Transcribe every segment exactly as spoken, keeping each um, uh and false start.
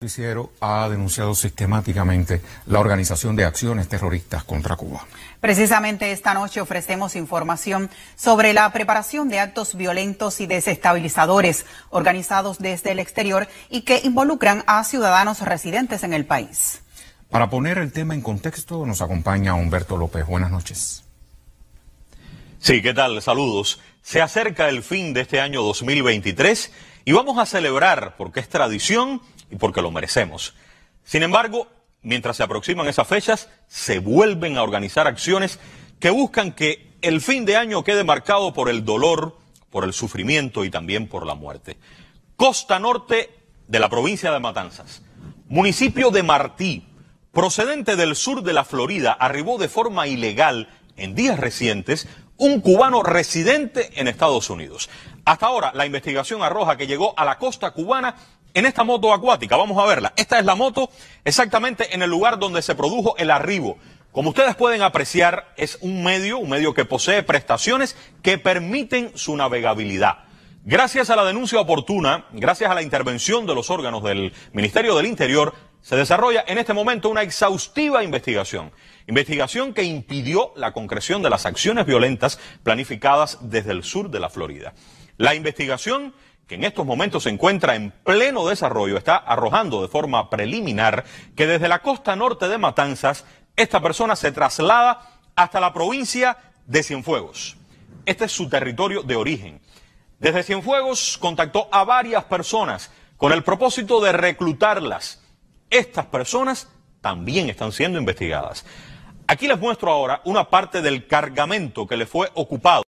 El noticiero ha denunciado sistemáticamente la organización de acciones terroristas contra Cuba. Precisamente esta noche ofrecemos información sobre la preparación de actos violentos y desestabilizadores organizados desde el exterior y que involucran a ciudadanos residentes en el país. Para poner el tema en contexto, nos acompaña Humberto López. Buenas noches. Sí, ¿qué tal? Saludos. Se acerca el fin de este año dos mil veintitrés y vamos a celebrar porque es tradición y porque lo merecemos. Sin embargo, mientras se aproximan esas fechas, se vuelven a organizar acciones que buscan que el fin de año quede marcado por el dolor, por el sufrimiento y también por la muerte. Costa norte de la provincia de Matanzas, municipio de Martí, procedente del sur de la Florida, arribó de forma ilegal en días recientes un cubano residente en Estados Unidos. Hasta ahora, la investigación arroja que llegó a la costa cubana en esta moto acuática. Vamos a verla. Esta es la moto exactamente en el lugar donde se produjo el arribo. Como ustedes pueden apreciar, es un medio, un medio que posee prestaciones que permiten su navegabilidad. Gracias a la denuncia oportuna, gracias a la intervención de los órganos del Ministerio del Interior, se desarrolla en este momento una exhaustiva investigación. Investigación que impidió la concreción de las acciones violentas planificadas desde el sur de la Florida. La investigación, que en estos momentos se encuentra en pleno desarrollo, está arrojando de forma preliminar que desde la costa norte de Matanzas, esta persona se traslada hasta la provincia de Cienfuegos. Este es su territorio de origen. Desde Cienfuegos contactó a varias personas con el propósito de reclutarlas. Estas personas también están siendo investigadas. Aquí les muestro ahora una parte del cargamento que le fue ocupado.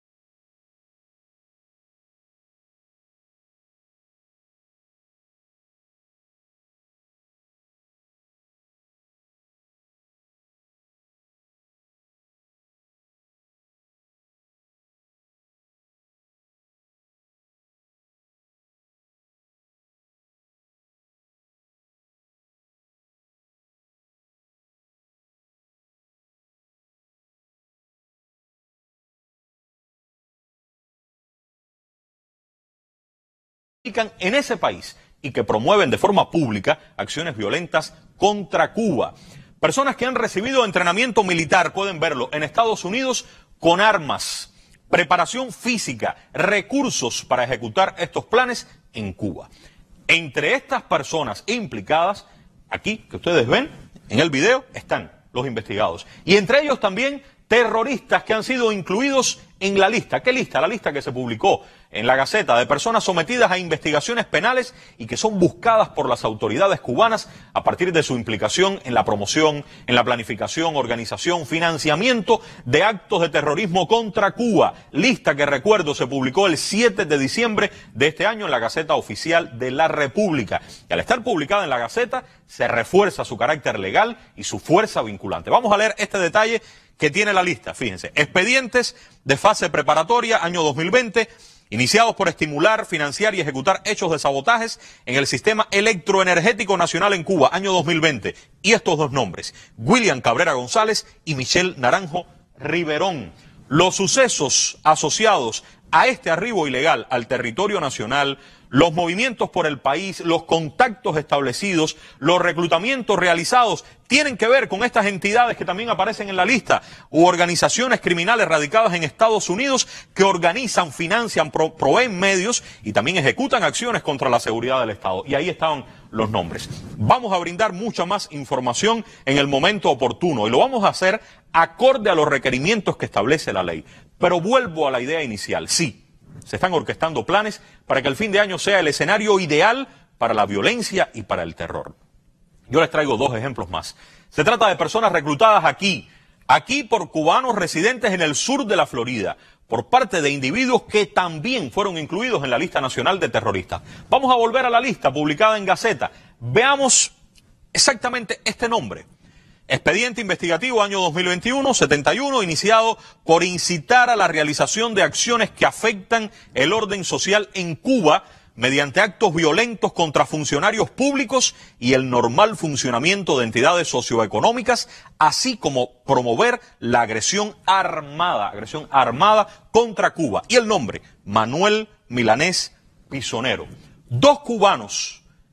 En ese país y que promueven de forma pública acciones violentas contra Cuba. Personas que han recibido entrenamiento militar, pueden verlo, en Estados Unidos con armas, preparación física, recursos para ejecutar estos planes en Cuba. Entre estas personas implicadas, aquí que ustedes ven en el video, están los investigados. Y entre ellos también terroristas que han sido incluidos en la lista. ¿Qué lista? La lista que se publicó en la Gaceta de personas sometidas a investigaciones penales y que son buscadas por las autoridades cubanas a partir de su implicación en la promoción, en la planificación, organización, financiamiento de actos de terrorismo contra Cuba. Lista que, recuerdo, se publicó el siete de diciembre de este año en la Gaceta Oficial de la República. Y al estar publicada en la Gaceta, se refuerza su carácter legal y su fuerza vinculante. Vamos a leer este detalle que tiene la lista, fíjense. Expedientes de fase preparatoria, año dos mil veinte, iniciados por estimular, financiar y ejecutar hechos de sabotajes en el sistema electroenergético nacional en Cuba, año dos mil veinte. Y estos dos nombres, William Cabrera González y Michelle Naranjo Riverón. Los sucesos asociados a este arribo ilegal al territorio nacional, los movimientos por el país, los contactos establecidos, los reclutamientos realizados, tienen que ver con estas entidades que también aparecen en la lista, u organizaciones criminales radicadas en Estados Unidos que organizan, financian, pro, proveen medios y también ejecutan acciones contra la seguridad del Estado. Y ahí estaban los nombres. Vamos a brindar mucha más información en el momento oportuno y lo vamos a hacer acorde a los requerimientos que establece la ley. Pero vuelvo a la idea inicial, sí. Se están orquestando planes para que el fin de año sea el escenario ideal para la violencia y para el terror. Yo les traigo dos ejemplos más. Se trata de personas reclutadas aquí, aquí por cubanos residentes en el sur de la Florida, por parte de individuos que también fueron incluidos en la lista nacional de terroristas. Vamos a volver a la lista publicada en Gaceta. Veamos exactamente este nombre. Expediente investigativo año dos mil veintiuno, setenta y uno, iniciado por incitar a la realización de acciones que afectan el orden social en Cuba mediante actos violentos contra funcionarios públicos y el normal funcionamiento de entidades socioeconómicas, así como promover la agresión armada, agresión armada contra Cuba. Y el nombre, Manuel Milanés Pisonero. Dos cubanos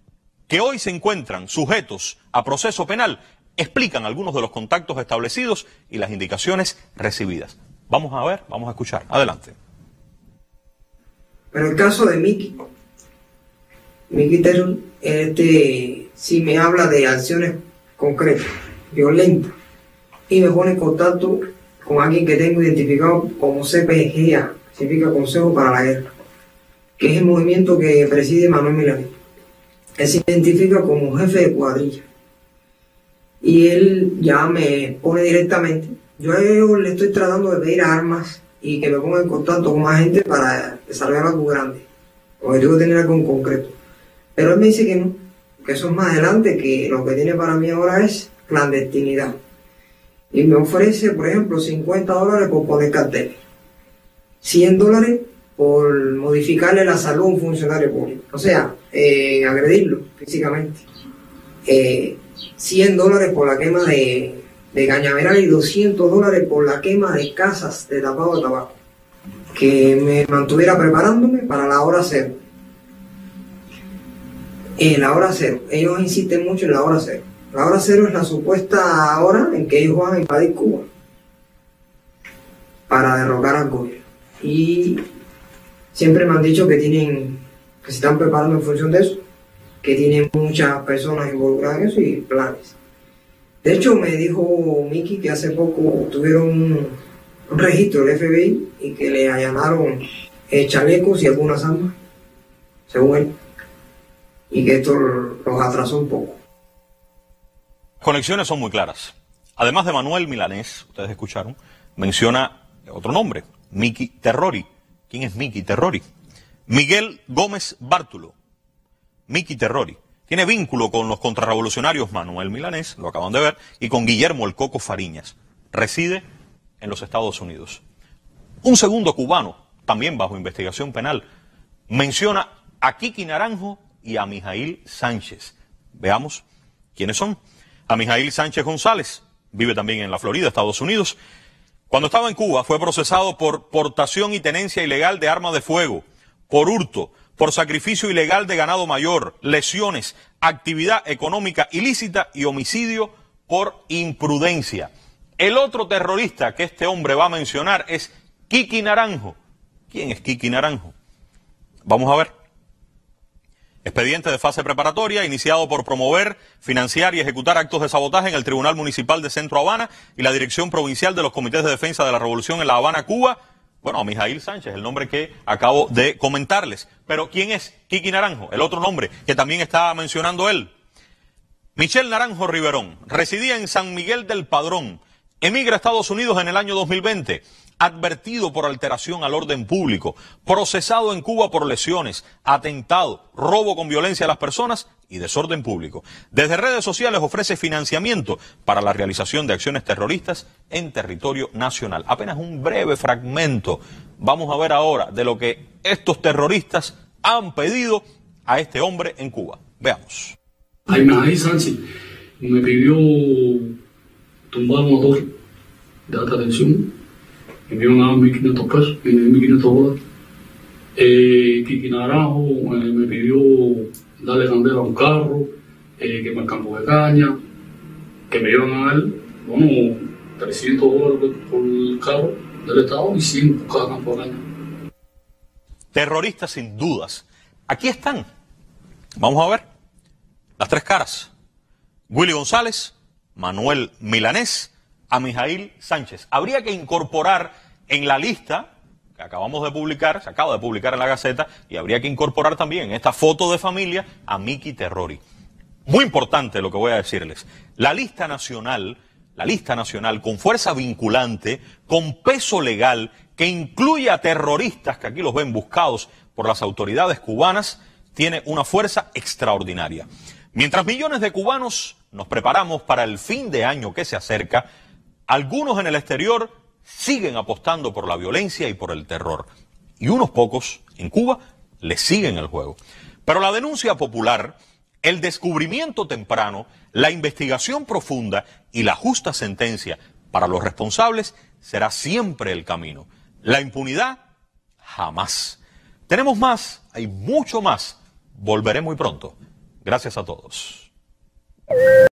que hoy se encuentran sujetos a proceso penal, explican algunos de los contactos establecidos y las indicaciones recibidas. Vamos a ver, vamos a escuchar. Adelante. Pero el caso de Mickey, Mickey Terror, este sí me habla de acciones concretas, violentas, y me pone en contacto con alguien que tengo identificado como C P G A, significa Consejo para la Guerra, que es el movimiento que preside Manuel Milanés. Él se identifica como jefe de cuadrilla. Y él ya me pone directamente. Yo a ellos le estoy tratando de pedir armas y que me ponga en contacto con más gente para desarrollar algo grande. Objetivo de tener algo en concreto. Pero él me dice que no, que eso es más adelante, que lo que tiene para mí ahora es clandestinidad. Y me ofrece, por ejemplo, cincuenta dólares por poner carteles, cien dólares por modificarle la salud a un funcionario público, o sea, eh, agredirlo físicamente, eh, cien dólares por la quema de, de cañaveral y doscientos dólares por la quema de casas de tapado de tabaco, que me mantuviera preparándome para la hora cero. Eh, la hora cero, ellos insisten mucho en la hora cero. La hora cero es la supuesta hora en que ellos van a invadir Cuba para derrocar al gobierno. Y siempre me han dicho que tienen, que se están preparando en función de eso, que tienen muchas personas involucradas en eso y planes. De hecho, me dijo Mickey que hace poco tuvieron un, un registro del F B I y que le allanaron eh, chalecos y algunas armas, según él, y que esto los atrasó un poco. Conexiones son muy claras. Además de Manuel Milanés, ustedes escucharon, menciona otro nombre, Mickey Terrori. ¿Quién es Mickey Terrori? Miguel Gómez Bártulo. Mickey Terrori. Tiene vínculo con los contrarrevolucionarios Manuel Milanés, lo acaban de ver, y con Guillermo El Coco Fariñas. Reside en los Estados Unidos. Un segundo cubano, también bajo investigación penal, menciona a Kiki Naranjo y a Mijaíl Sánchez. Veamos quiénes son. A Mijaíl Sánchez González, vive también en la Florida, Estados Unidos. Cuando estaba en Cuba fue procesado por portación y tenencia ilegal de arma de fuego, por hurto, por sacrificio ilegal de ganado mayor, lesiones, actividad económica ilícita y homicidio por imprudencia. El otro terrorista que este hombre va a mencionar es Kiki Naranjo. ¿Quién es Kiki Naranjo? Vamos a ver. Expediente de fase preparatoria iniciado por promover, financiar y ejecutar actos de sabotaje en el Tribunal Municipal de Centro Habana y la Dirección Provincial de los Comités de Defensa de la Revolución en La Habana, Cuba. Bueno, a Mijaíl Sánchez, el nombre que acabo de comentarles. Pero ¿quién es Kiki Naranjo? El otro nombre que también está mencionando él. Michelle Naranjo Riverón, residía en San Miguel del Padrón, emigra a Estados Unidos en el año dos mil veinte. Advertido por alteración al orden público, procesado en Cuba por lesiones, atentado, robo con violencia a las personas y desorden público. Desde redes sociales ofrece financiamiento para la realización de acciones terroristas en territorio nacional. Apenas un breve fragmento. Vamos a ver ahora de lo que estos terroristas han pedido a este hombre en Cuba. Veamos. Mijaíl Sánchez me pidió tumbar un motor de alta tensión. Me envió a mil quinientos pesos, mil quinientos dólares. Eh, Kiki Naranjo eh, me pidió darle candela a un carro, eh, que me el campo de caña, que me iban a dar, bueno, trescientos dólares por el carro del Estado y cien por cada campo de caña. Terroristas sin dudas. Aquí están. Vamos a ver las tres caras. Willy González, Manuel Milanés, a Mijaíl Sánchez. Habría que incorporar en la lista que acabamos de publicar, se acaba de publicar en la Gaceta, y habría que incorporar también en esta foto de familia a Mickey Terrori. Muy importante lo que voy a decirles. La lista nacional, la lista nacional con fuerza vinculante, con peso legal, que incluye a terroristas que aquí los ven buscados por las autoridades cubanas, tiene una fuerza extraordinaria. Mientras millones de cubanos nos preparamos para el fin de año que se acerca, algunos en el exterior siguen apostando por la violencia y por el terror. Y unos pocos en Cuba le siguen el juego. Pero la denuncia popular, el descubrimiento temprano, la investigación profunda y la justa sentencia para los responsables será siempre el camino. La impunidad, jamás. Tenemos más, hay mucho más. Volveré muy pronto. Gracias a todos.